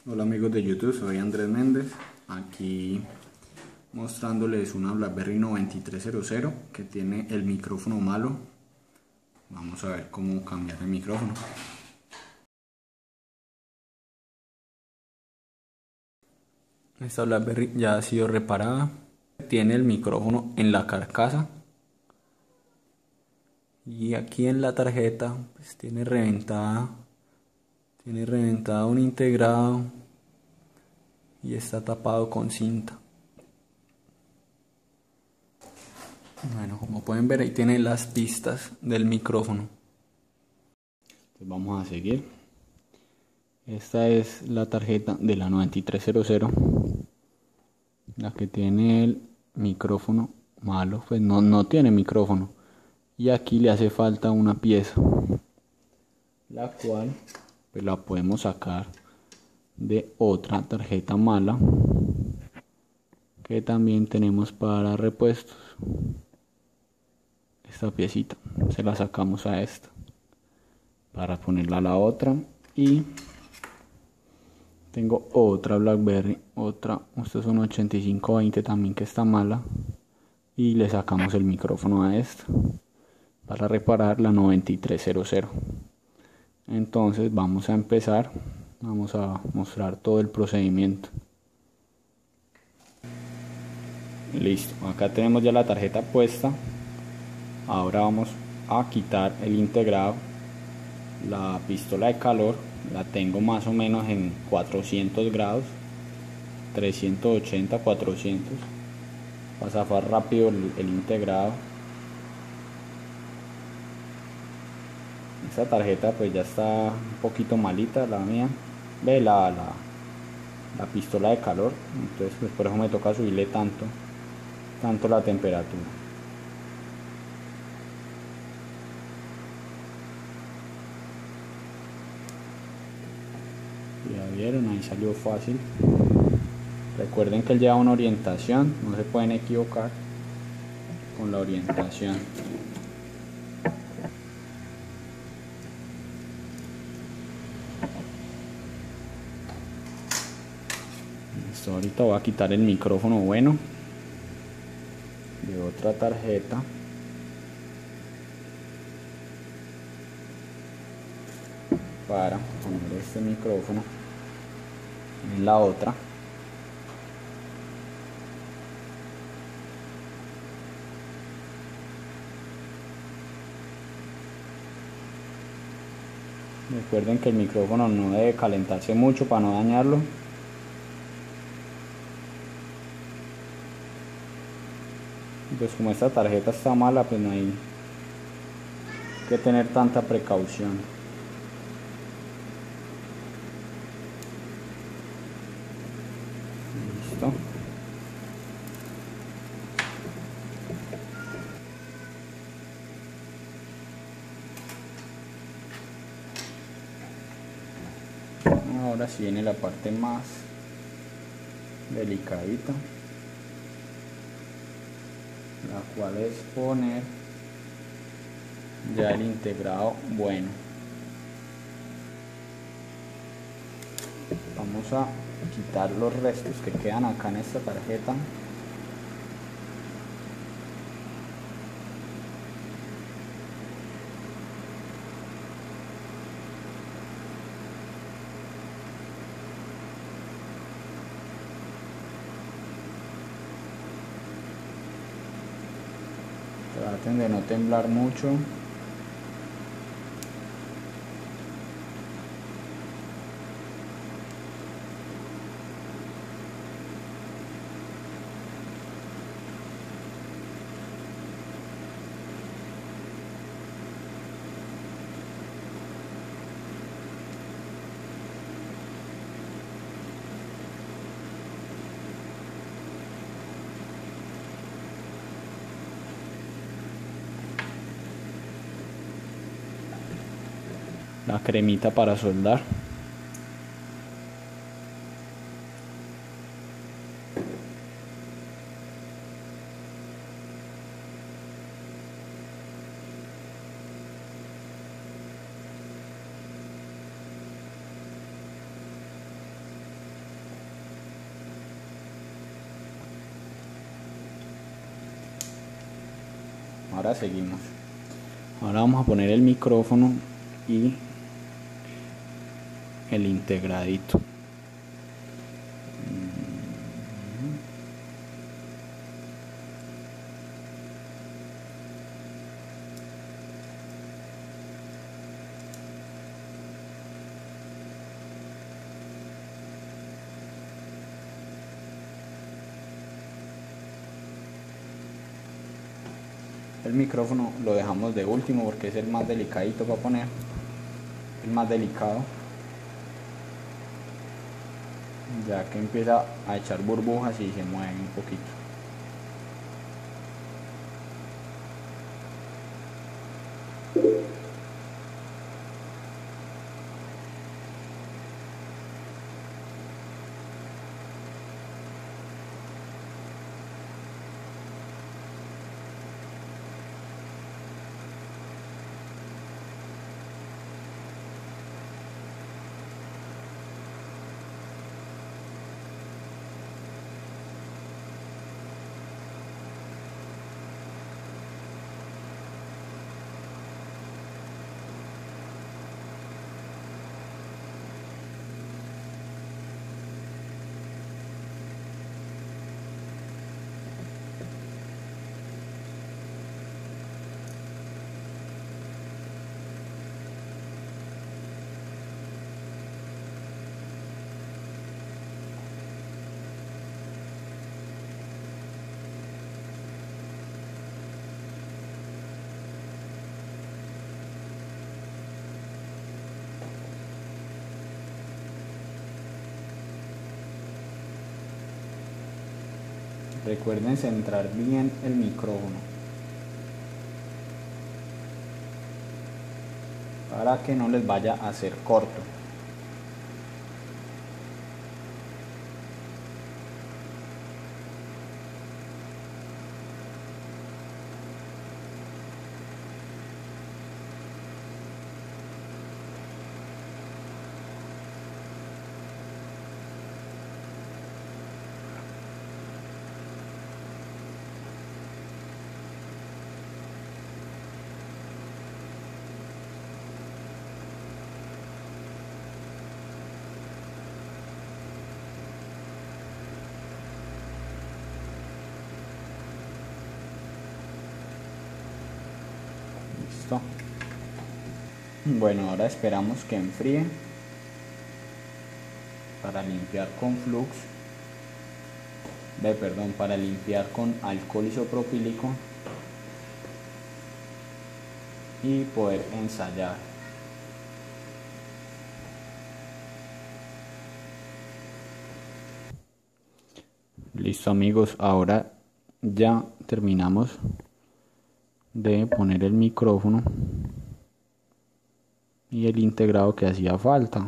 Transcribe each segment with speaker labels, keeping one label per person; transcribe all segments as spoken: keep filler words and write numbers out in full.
Speaker 1: Hola amigos de YouTube, soy Andrés Méndez, aquí mostrándoles una BlackBerry noventa y tres cero cero que tiene el micrófono malo. Vamos a ver cómo cambiar el micrófono. Esta BlackBerry ya ha sido reparada, tiene el micrófono en la carcasa y aquí en la tarjeta pues tiene reventada, tiene reventado un integrado y está tapado con cinta. Bueno, como pueden ver ahí tiene las pistas del micrófono. Entonces vamos a seguir. Esta es la tarjeta de la noventa y tres cero cero, la que tiene el micrófono malo, pues no, no tiene micrófono. Y aquí le hace falta una pieza, la cual pues la podemos sacar de otra tarjeta mala que también tenemos para repuestos. Esta piecita se la sacamos a esta para ponerla a la otra. Y tengo otra BlackBerry, otra, esta es una ochenta y cinco veinte también que está mala, y le sacamos el micrófono a esta para reparar la noventa y tres cero cero. Entonces vamos a empezar, vamos a mostrar todo el procedimiento. Listo, acá tenemos ya la tarjeta puesta. Ahora vamos a quitar el integrado. La pistola de calor la tengo más o menos en cuatrocientos grados, trescientos ochenta, cuatrocientos, para zafar rápido el, el integrado. Esta tarjeta pues ya está un poquito malita, la mía, ve la, la, la pistola de calor, entonces pues por eso me toca subirle tanto, tanto la temperatura. Ya vieron, ahí salió fácil. Recuerden que él lleva una orientación, no se pueden equivocar con la orientación. Listo, ahorita voy a quitar el micrófono bueno de otra tarjeta. Para poner este micrófono en la otra. Recuerden que el micrófono no debe calentarse mucho para no dañarlo. Pues como esta tarjeta está mala, pues no hay que tener tanta precaución. Listo. Ahora sí viene la parte más delicadita, la cual es poner ya el integrado bueno. Vamos a quitar los restos que quedan acá en esta tarjeta. Traten de no temblar mucho. La cremita para soldar. ahora seguimos. Ahora vamos a poner el micrófono y el integradito. El micrófono lo dejamos de último porque es el más delicadito para poner, el más delicado, ya que empieza a echar burbujas y se mueve un poquito. Recuerden centrar bien el micrófono para que no les vaya a hacer corto. Listo. Bueno, ahora esperamos que enfríe para limpiar con flux, de perdón, para limpiar con alcohol isopropílico y poder ensayar. Listo amigos, ahora ya terminamos de poner el micrófono y el integrado que hacía falta.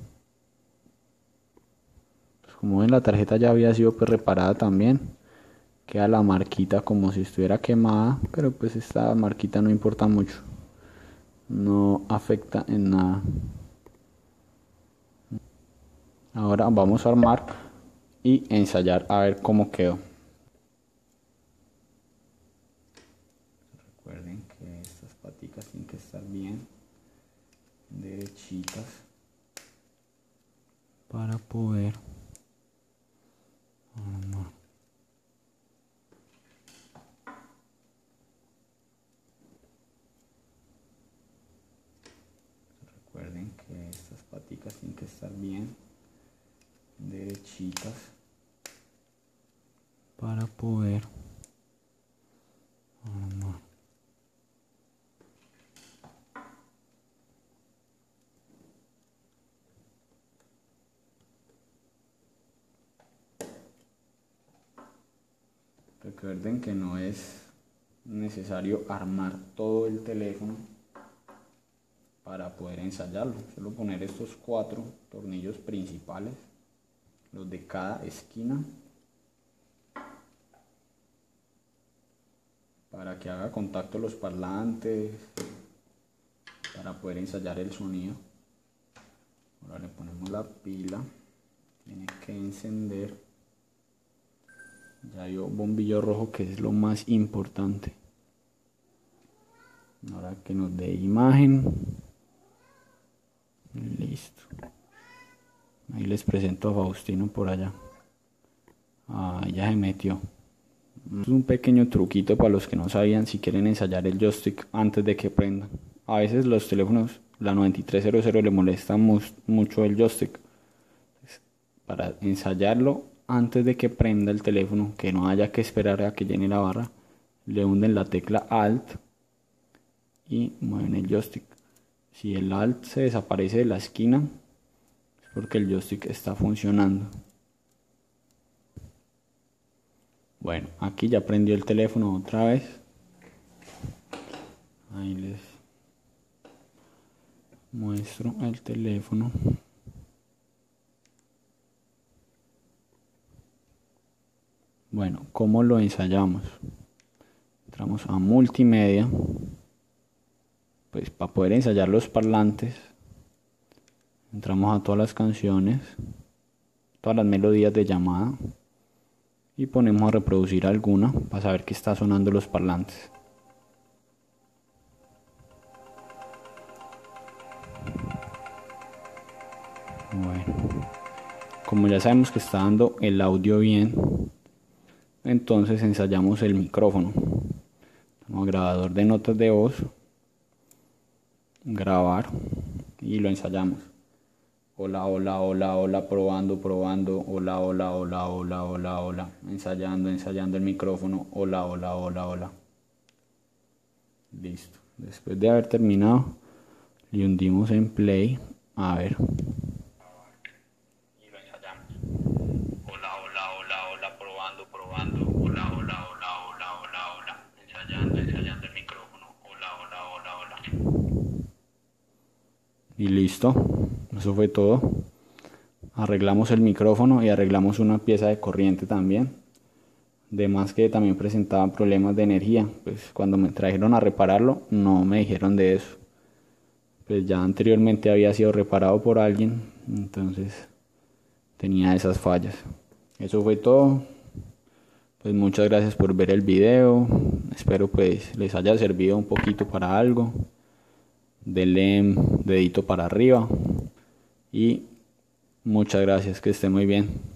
Speaker 1: Pues como ven, la tarjeta ya había sido pues reparada también, queda la marquita como si estuviera quemada, pero pues esta marquita no importa mucho, no afecta en nada. Ahora vamos a armar y ensayar a ver cómo quedó. Recuerden que estas paticas tienen que estar bien derechitas para poder armar. Recuerden que estas paticas tienen que estar bien derechitas para poder armar. Recuerden que no es necesario armar todo el teléfono para poder ensayarlo, solo poner estos cuatro tornillos principales, los de cada esquina, para que haga contacto los parlantes, para poder ensayar el sonido. Ahora le ponemos la pila, tiene que encender. Ya hay un bombillo rojo que es lo más importante. Ahora que nos dé imagen. Listo. Ahí les presento a Faustino por allá. Ah, ya se metió. Es un pequeño truquito para los que no sabían, si quieren ensayar el joystick antes de que prenda. A veces los teléfonos, la noventa y tres cero cero, le molesta mu mucho el joystick. Para ensayarlo antes de que prenda el teléfono, que no haya que esperar a que llene la barra, le hunden la tecla Alt y mueven el joystick. Si el Alt se desaparece de la esquina, es porque el joystick está funcionando. Bueno, aquí ya prendió el teléfono otra vez. Ahí les muestro el teléfono. Bueno, ¿cómo lo ensayamos? Entramos a multimedia. Pues para poder ensayar los parlantes, entramos a todas las canciones, todas las melodías de llamada, y ponemos a reproducir alguna para saber que está sonando los parlantes. Bueno, como ya sabemos que está dando el audio bien, entonces ensayamos el micrófono. Tenemos grabador de notas de voz, grabar, y lo ensayamos. Hola, hola, hola, hola, probando, probando, hola, hola, hola, hola, hola, hola, ensayando, ensayando el micrófono, hola, hola, hola, hola. Listo. Después de haber terminado, le hundimos en play, a ver. Y lo ensayamos. Hola, hola, hola, hola, probando, probando, hola, hola, hola, hola, hola, hola, ensayando, ensayando el micrófono, hola, hola, hola, hola. Y listo. Eso fue todo. Arreglamos el micrófono y arreglamos una pieza de corriente también. Además que también presentaba problemas de energía. Pues cuando me trajeron a repararlo no me dijeron de eso. Pues ya anteriormente había sido reparado por alguien. Entonces tenía esas fallas. Eso fue todo. Pues muchas gracias por ver el video. Espero pues les haya servido un poquito para algo. Denle dedito para arriba. Y muchas gracias, que esté muy bien.